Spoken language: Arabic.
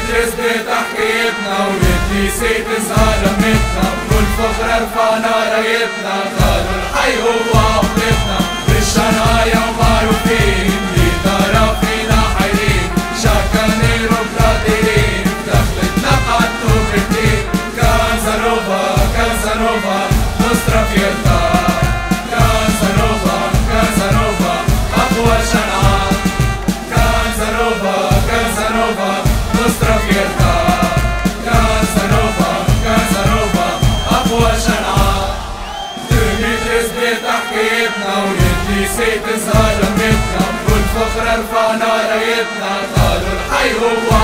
جذبت حكايتنا والكنيسة تظهر لمتنا، بكل فخر رفعنا رايتنا، قالوا الحي هو عقدتنا، بالشنايا ومعروفين بطرف فينا حيرين، شكلنا رب قادرين، دخلتنا قعدتو بكتير، كانزانوفا كانزانوفا نصرة فيرتا، كانزانوفا كانزانوفا أقوى شنعة، كانزانوفا كانزانوفا نصرة فيرتا، كانزانوفا كانزانوفا أقوى شنعة. دمت رزبت حكايتنا والكنيسة تظهر لمتنا، بكل فخر رفعنا رايتنا، قالوا الحي هو